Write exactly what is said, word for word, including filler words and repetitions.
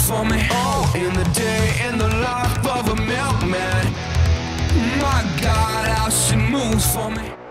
for me. Oh, in the day, in the life of a milkman. My God, how she moves for me.